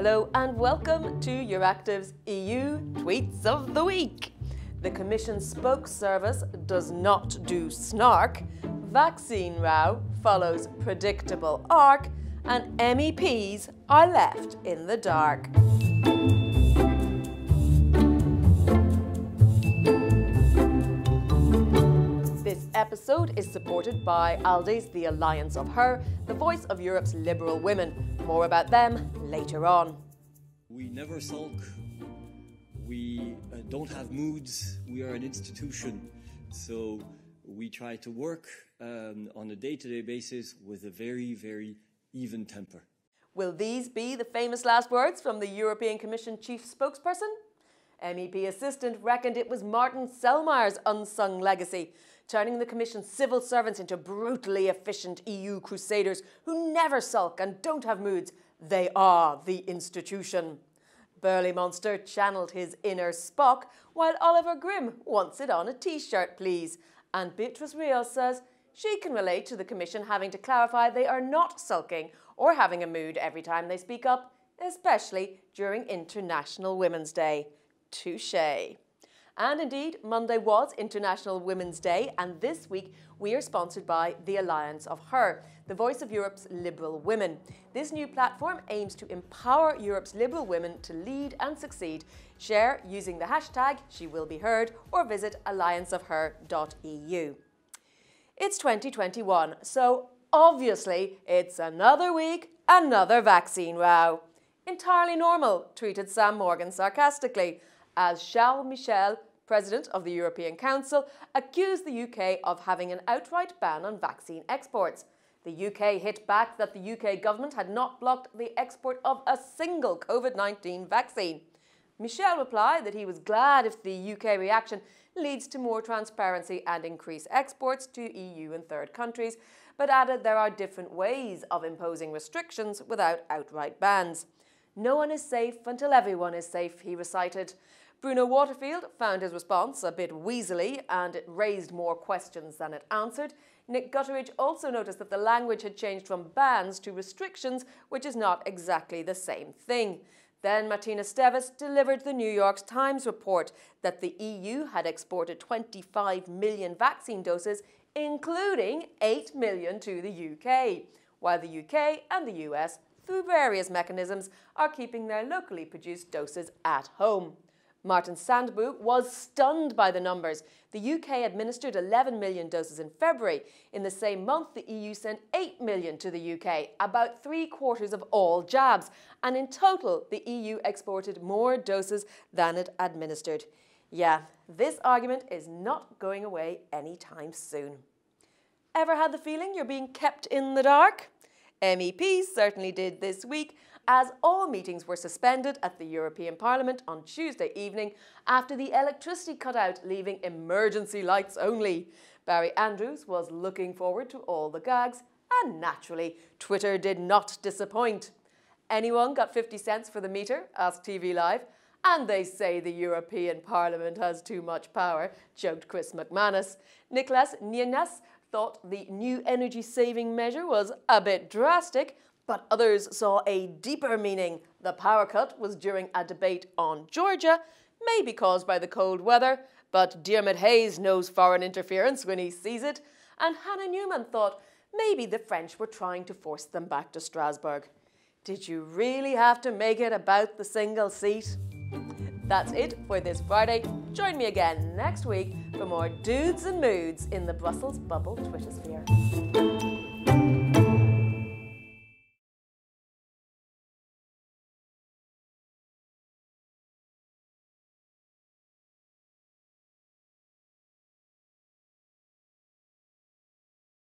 Hello and welcome to Euractiv's EU Tweets of the Week. The Commission spokes service does not do snark, vaccine row follows predictable arc, and MEPs are left in the dark. This episode is supported by ALDE's The Alliance of Her, the voice of Europe's liberal women. More about them later on. We never sulk. We don't have moods. We are an institution. So we try to work on a day-to-day basis with a very, very even temper. Will these be the famous last words from the European Commission chief spokesperson? MEP assistant reckoned it was Martin Selmayr's unsung legacy, turning the Commission's civil servants into brutally efficient EU crusaders who never sulk and don't have moods. They are the institution. Burly Monster channeled his inner Spock, while Oliver Grimm wants it on a t-shirt, please. And Beatrice Rios says she can relate to the Commission having to clarify they are not sulking or having a mood every time they speak up, especially during International Women's Day. Touché. And indeed, Monday was International Women's Day, and this week we are sponsored by The Alliance of Her, the voice of Europe's liberal women. This new platform aims to empower Europe's liberal women to lead and succeed. Share using the hashtag #SheWillBeHeard or visit allianceofher.eu. It's 2021, so obviously it's another week, another vaccine row. Entirely normal, tweeted Sam Morgan sarcastically, as Charles Michel, President of the European Council, accused the UK of having an outright ban on vaccine exports. The UK hit back that the UK government had not blocked the export of a single COVID-19 vaccine. Michel replied that he was glad if the UK reaction leads to more transparency and increased exports to EU and third countries, but added there are different ways of imposing restrictions without outright bans. No one is safe until everyone is safe, he recited. Bruno Waterfield found his response a bit weaselly and it raised more questions than it answered. Nick Gutteridge also noticed that the language had changed from bans to restrictions, which is not exactly the same thing. Then Martina Steves delivered the New York Times report that the EU had exported 25 million vaccine doses, including 8 million to the UK, while the UK and the US, through various mechanisms, are keeping their locally produced doses at home. Martin Sandbu was stunned by the numbers. The UK administered 11 million doses in February. In the same month, the EU sent 8 million to the UK, about 3/4 of all jabs. And in total, the EU exported more doses than it administered. Yeah, this argument is not going away anytime soon. Ever had the feeling you're being kept in the dark? MEPs certainly did this week, as all meetings were suspended at the European Parliament on Tuesday evening after the electricity cut out, leaving emergency lights only. Barry Andrews was looking forward to all the gags, and naturally, Twitter did not disappoint. Anyone got 50 cents for the meter? Asked TV Live. And they say the European Parliament has too much power, joked Chris McManus. Nicholas Nienas thought the new energy-saving measure was a bit drastic, but others saw a deeper meaning. The power cut was during a debate on Georgia, maybe caused by the cold weather, but Diarmuid Hayes knows foreign interference when he sees it, and Hannah Newman thought maybe the French were trying to force them back to Strasbourg. Did you really have to make it about the single seat? That's it for this Friday. Join me again next week for more dudes and moods in the Brussels bubble Twitter sphere.